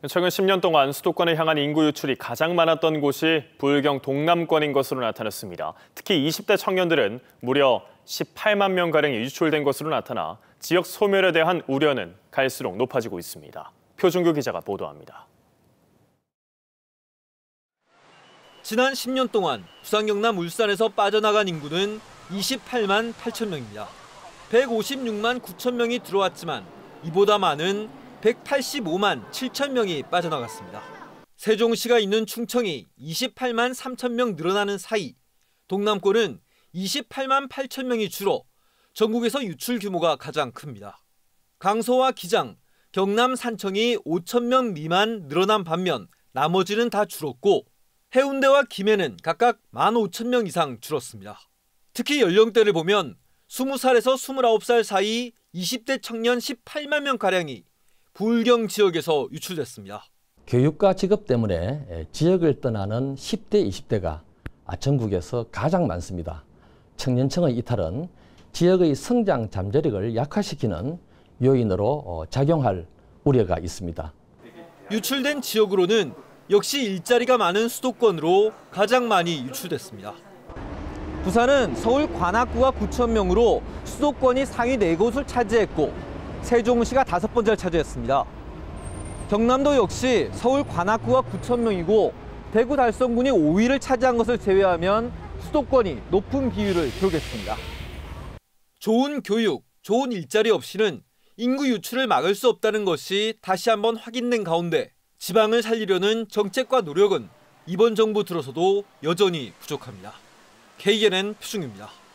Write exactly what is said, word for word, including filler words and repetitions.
최근 십 년 동안 수도권을 향한 인구 유출이 가장 많았던 곳이 부울경 동남권인 것으로 나타났습니다. 특히 이십 대 청년들은 무려 십팔만 명가량이 유출된 것으로 나타나 지역 소멸에 대한 우려는 갈수록 높아지고 있습니다. 표준규 기자가 보도합니다. 지난 십 년 동안 부산, 경남, 울산에서 빠져나간 인구는 이십팔만 팔천 명입니다. 백오십육만 구천 명이 들어왔지만 이보다 많은 백팔십오만 칠천 명이 빠져나갔습니다. 세종시가 있는 충청이 이십팔만 삼천 명 늘어나는 사이 동남권은 이십팔만 팔천 명이 줄어 전국에서 유출 규모가 가장 큽니다. 강서와 기장, 경남 산청이 오천 명 미만 늘어난 반면 나머지는 다 줄었고 해운대와 김해는 각각 만 오천 명 이상 줄었습니다. 특히 연령대를 보면 스무 살에서 스물아홉 살 사이 이십 대 청년 십팔만 명가량이 부울경 지역에서 유출됐습니다. 교육과 직업 때문에 지역을 떠나는 십 대, 이십 대가 전국에서 가장 많습니다. 청년층의 이탈은 지역의 성장 잠재력을 약화시키는 요인으로 작용할 우려가 있습니다. 유출된 지역으로는 역시 일자리가 많은 수도권으로 가장 많이 유출됐습니다. 부산은 서울 관악구가 구천 명으로 수도권이 상위 네 곳을 차지했고 세종시가 다섯 번째를 차지했습니다. 경남도 역시 서울 관악구가 구천 명이고 대구 달성군이 오 위를 차지한 것을 제외하면 수도권이 높은 비율을 기록했습니다. 좋은 교육, 좋은 일자리 없이는 인구 유출을 막을 수 없다는 것이 다시 한번 확인된 가운데 지방을 살리려는 정책과 노력은 이번 정부 들어서도 여전히 부족합니다. 케이엔엔 표준규입니다.